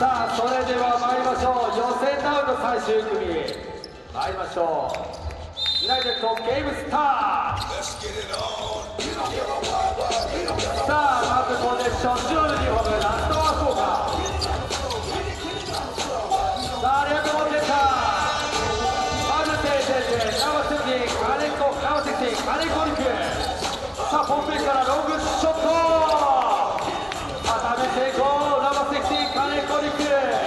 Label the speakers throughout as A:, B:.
A: さあそれでは参りましょう。予選ラウンド最終組参りましょう。ユナイテッドゲームスタート。さあまずポゼッション12本目ラストワークオーカー。さあレフト持ってったまずテイテイテイナンバー17カネコナンバー16カネコリク。さあポンペンからロングショット固め成功。ナンバー16カネコリク。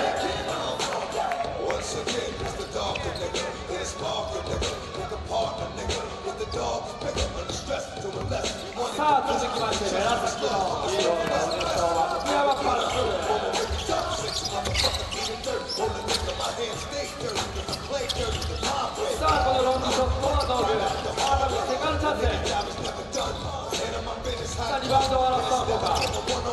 A: さあ続きましてベラスキのヒーローのポゼッションは福山パルス。さあこのロングショットは道具セカンドチャンス。さあリバウンドはラストワークオーカー。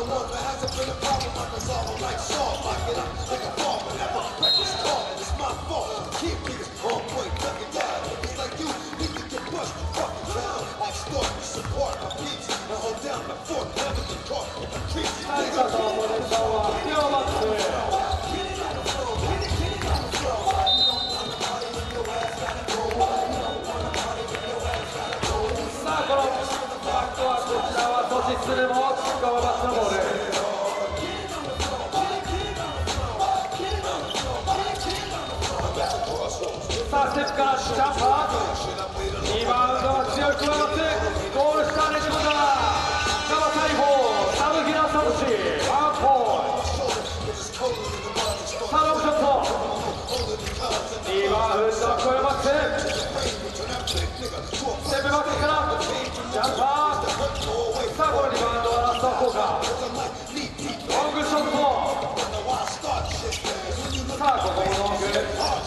A: 最初のポゼッションは福山パルス。さあこのバックはこちらは阻止するも福山パルスのボール。さあステップからジャンパーリバウンドは強い福山パルス。ゴール下ねじ込んだガバ大砲サブギラサトシワンポイント。さあロングショットリバウンドは福山パルス。ステップバックからジャンパー。さあこのリバウンドはラストワークオーカー。ロングショット。さあここもロング。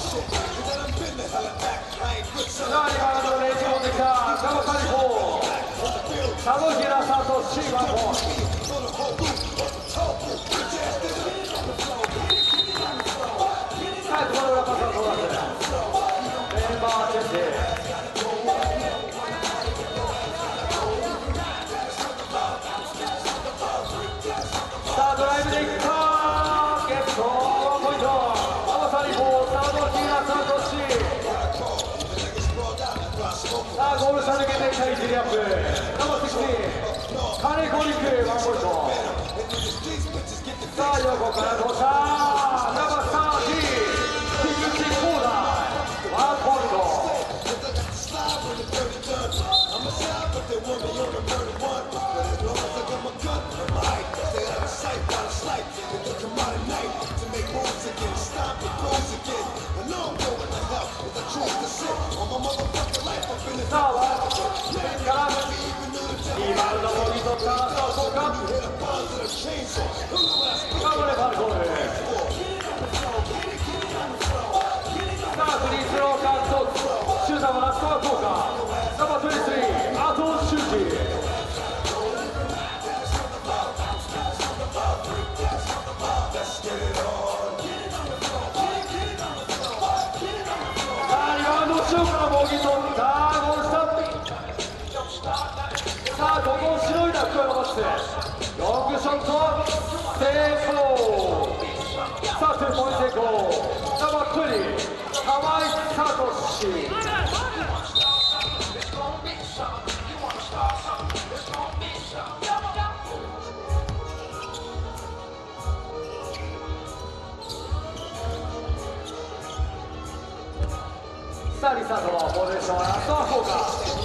A: さあリバウンドでレイジ持ってきたガバサリフォーサブギラサトシワンポイント。さあこの裏パスはどうだってメンバーチェンジ。さあドライブでいったゲットワンポイント。ガバサリフォーサブギラサトシ。さあゴール下抜けてきたイジリアップナンバー16カネコリクワンポイント。さあ横からどうしたナンバー30菊池コーナーワンポイント。さあワンからリバウンドもぎ取ったラストワークオーカー。さあこれファウルボール。さあフリースロー獲得シューターもラストワークオーカー。ナンバー23アトシュージ。さあリバウンド後ろからもぎ取ったゴール下。さあここをしのいだ福山パルス。ロングショット成功。さあ2ポイント成功。ナンバー20河合サトシ。さあリサートのポゼッションはラストワークオーカー。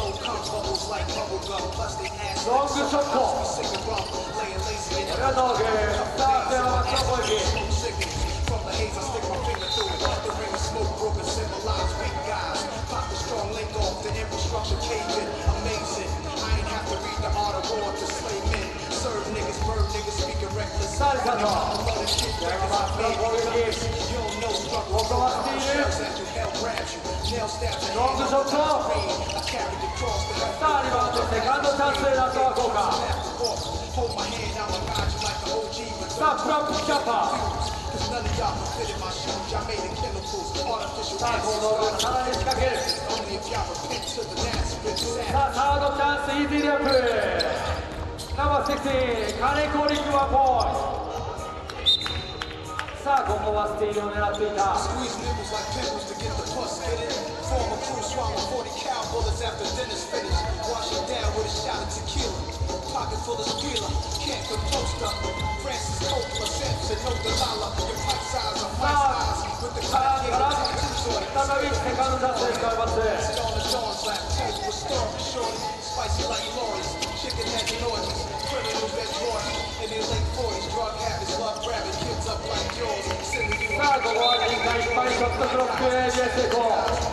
A: ロングショットこれは道具。さあ福山パルスの攻撃。さあリサート福山パルスの攻撃。ここはスティールロングショット。さあリバウンドセカンドチャンスラストワークオーカー。さあプラップキャッパー。さあこの道具さらに仕掛ける。さあサードチャンスイージーレイアップナンバー16カネコリクワンポイント。 さあここはスティールを狙っていた。再びセカンドチャンスで使います。さあここは2回失敗、ショットクロック AJ 成功。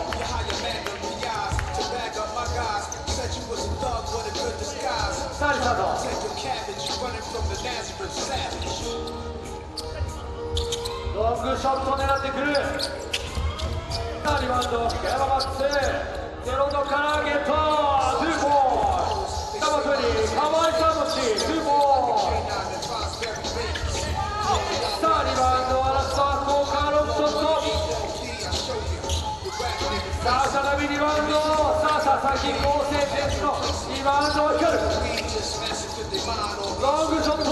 A: さあリサードロングショットを狙ってくる。さあリバウンド山マックスゼロ度からゲットツーボールダバトリー河合サトシツーボール。さあリバウンドはラストは福岡ロングショット。さあ再びリバウンド。さあ佐々木昴生選手のリバウンドを光るロングショット。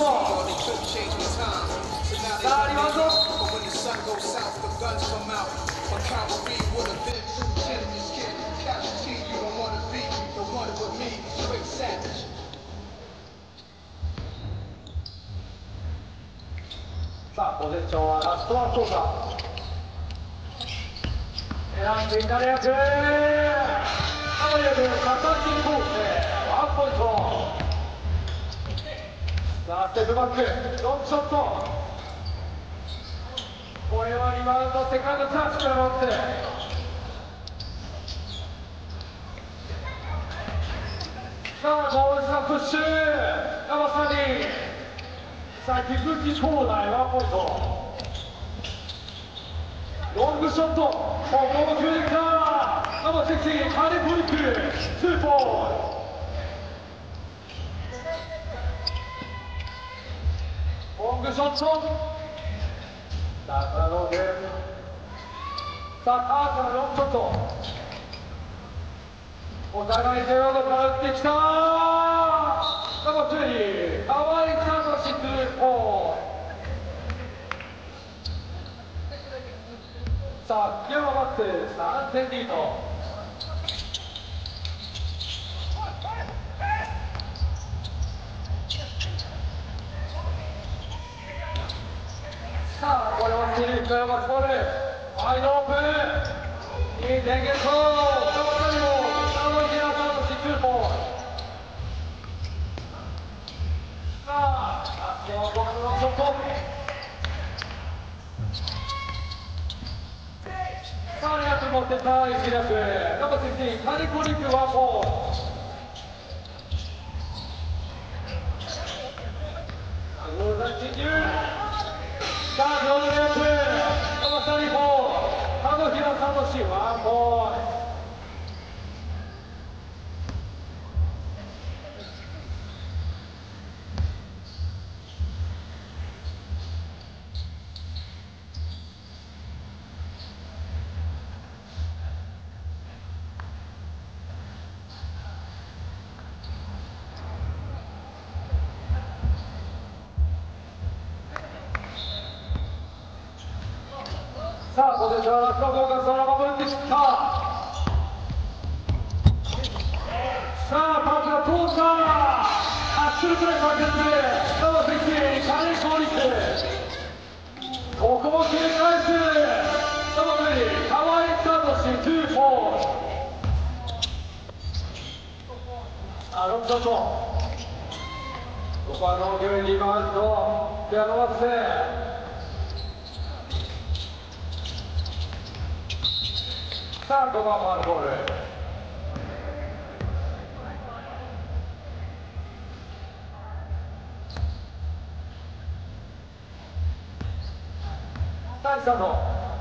A: さあリバウンドさあポゼッションはラストは福岡選んでいただくアドリアル片木昴生ワンポイント。さあステップバックロングショット。これはリバウンドセカンドチャンスから持ってさあゴール下プッシュ山下にさあ菊池兄弟ワンポイント。ロングショットここも決めてきた。ナンバー16カリフォルクツーポイント。ロングショットさあロングさあカーからロングショットお互いゼロ度から打ってきた。ナンバー20河合サトシツーポイント。さあ山マックス3点リード。さあこれはスリープ山マックスボールワイドオープンいい電源そう山にも山木のサトシツーポイント。さあラストは僕のショット。さあ2つ持ってた1列ナンバー16カリコリックワンポイント。さあ両手レップナンバー34門平サトシワンポイント。さあポゼッションラストフォーカスから守ってきた。さあパスが通ったアッシュルプレイかけてナンバー16カリコリックここも切り返すナンバー20河合サトシ2フォー。さあロングショットここはノーギューリバウンドピアノマックス。さあここはファウルボール。さあスタート。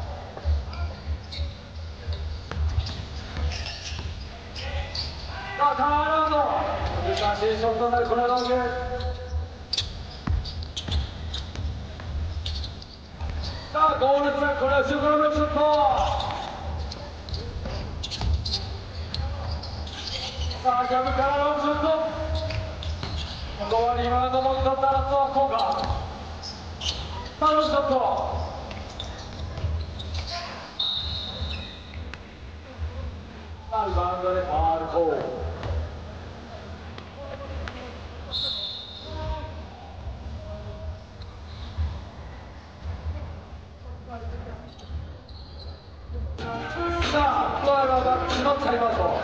A: さあターンアラウンド難しいショットになるこれはロング。さあゴールツーこれはシュートロングショット。さあジャブからロングショットここはリバウンドも取ったラストは効果。さあロングショットリバウンドでファウルコール。さあ、ドライバーバックのタイムアウト。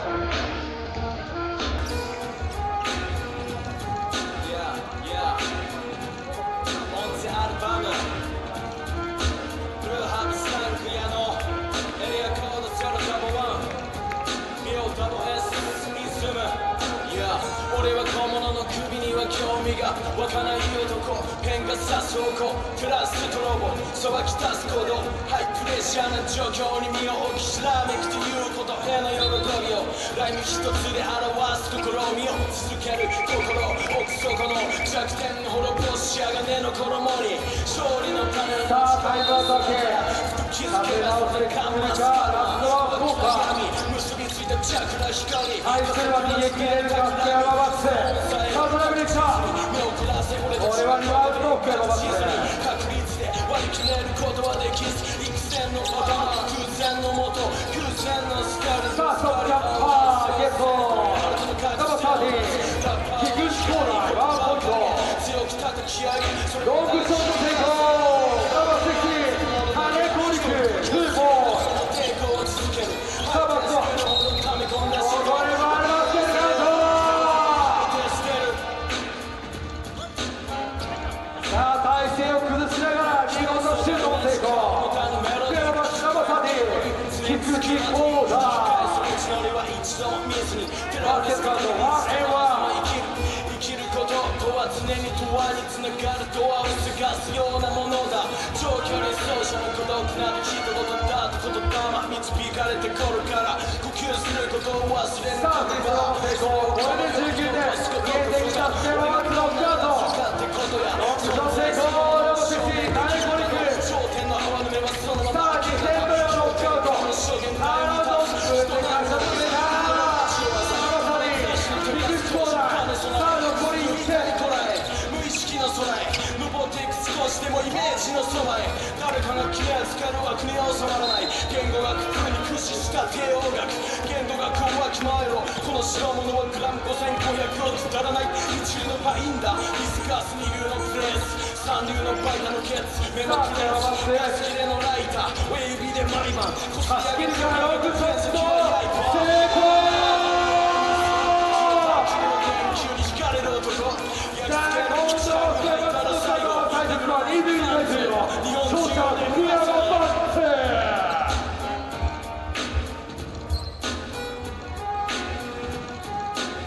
B: 俺は小物の首には興味が湧かない男、ペンが刺す方向プラストロボそばきたす行動、ハイプレッシャーな状況に身を置きしらめくということへの喜びをライム一つで表す試みを続ける心奥底の弱点に滅ぼしやがねの衣に勝利の種を
A: さあタイムアウト明け、立て直せるかラストは福岡。
B: 結びついたチャクラ光
A: 対するは逃げ切れるか福山バックス。さあドライブできた。これはリバウンド福山バックス。
B: 確率で割り切れることはできず幾千の頭偶然のもと偶然のスカル
A: さあストップジャンパーゲット。ナバサーティー菊池コーナーワンポイント。
B: 強く叩き上げ
A: ロングショット成功。ナバセキ金子陸ツーボール。さあバックはこれはバスケットカウント。さあ体勢を崩しながら見事シュートも成功。福山バックナバサーティー菊池コーナーバスケットカウント1-1。
B: 生きることとは常に永遠につながるドアを探すようなものだ。長距離走者の孤独なる人とだと言霊導かれてくるから呼吸することを忘れる。
A: さあ、テイクオフ成功。これで19点。見えてきた福山バックのスタート。ロングショット成功。ナバセキ金子陸。さあ、2点目のノックアウト。アラウンドオフで会社決めた。ナバサリー菊池コーナー。さあ残り1点。
B: 無意識の空へ登っていく少しでもイメージのそばへ誰かが決めつける枠に収まらない言語学に駆使した帝王学言語学をわきまえろこの代物はグラム5500をくだらない一流のパインだディスカス二流のフレーズ三流のバイタのケツ目のクレースガス切れのライター親指で毎晩
A: 走りからロングショット